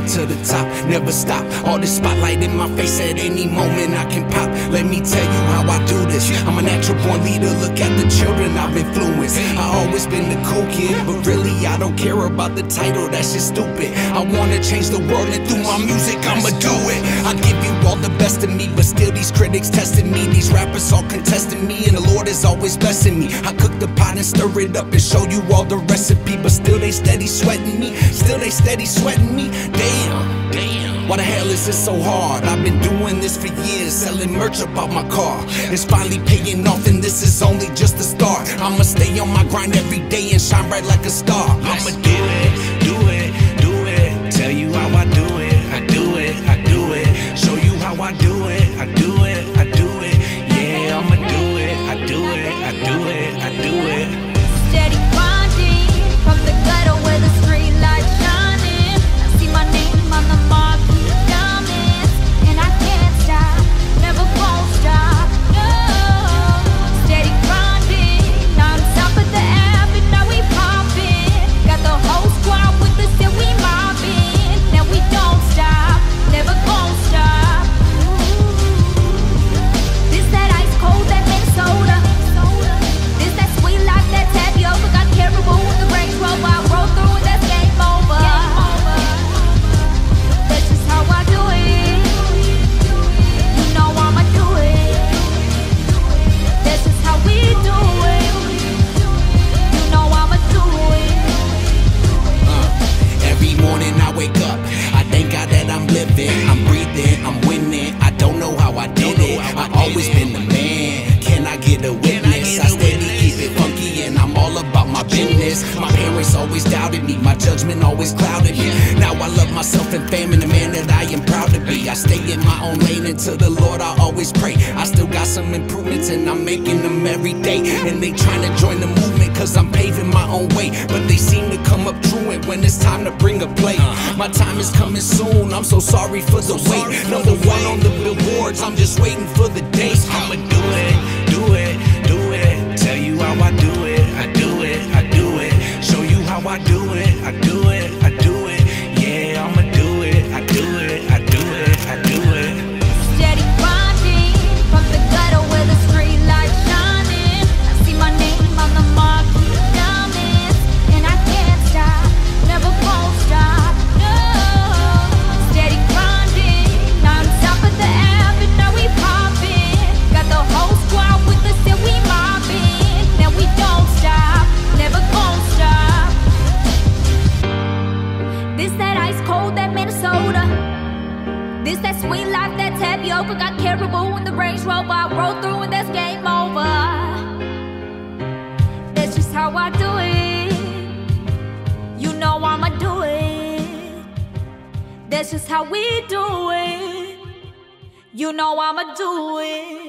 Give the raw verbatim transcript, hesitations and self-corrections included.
to the top, never stop. All this spotlight in my face, at any moment I can pop. Let me tell you how I do this. I'm a natural born leader, look at the children I've influenced. I always been the cool kid, but really I don't care about the title, that's just stupid. I wanna change the world, and through my music I'ma do it. I give you all the best of me, but still these critics testing me. These rappers all contesting me, and the Lord is always blessing me. I cook the pot and stir it up and show you all the recipe, but still they steady sweating me. Still they steady sweating me. Damn, damn. Why the hell is it so hard? I've been doing this for years, selling merch about my car. It's finally paying off, and this is only just the start. I'ma stay on my grind every day and shine bright like a star. I'ma do it, do it, do it. Tell you how I do it, I do it, I do it. Show you how I do it, I do it, I do it. Yeah, I'ma do it, I do it, I do it, I do it. Steady grinding from the gutter where the street lights shining. I see my name on the marquee diamonds, and I can't stop, never won't stop. No, steady grinding, not on top of the app, and now we popping. Got the whole squad with us, and we mobbing. Now we don't stop, never gon' stop. This that ice cold, that Minnesota. This that sweet life, that tapioca. Got caribou in the Range Rover. I roll through and that's game over. That's just how I do it. You know I'ma do it. That's just how we do it. You know I'ma do it. Uh, every morning I wake up, I thank God that I'm living, I'm breathing, I'm winning. I don't know how I did it. I always been the man. Can I get a witness? I steady keep it funky, and I'm all about my business. My parents always doubted me, my judgment always clouded me. Now I love myself and fame, and the man that I am proud to be. I stay in my own lane, and to the Lord I always pray. I still got some improvements, and I'm making them every day. And they trying to join the movement, cause I'm paving my own way. But they seem to come up truant when it's time to bring a plate. My time is coming soon, I'm so sorry for the wait. Number one on the billboards, I'm just waiting for the date. I'ma do it, do it, do it. Tell you how I do it, I do it, I do it. Show you how I do it, I do it, I do it. Yeah, I'ma do it, I do it, I do it, I do it. Steady grinding from the gutter where the street lights shining. I see my name on the marquee diamonds, and I can't stop, never won't stop. No, steady grinding, not on top of the app, and now we popping. Got the whole squad with us, and we mobbing. Now we don't stop, never gon' stop. This that ice cold, that Minnesota. This that sweet life, that tapioca. Got caribou in the Range Rover. I roll through and that's game over. That's just how I do it. You know I'ma do it. That's just how we do it. You know I'ma do it.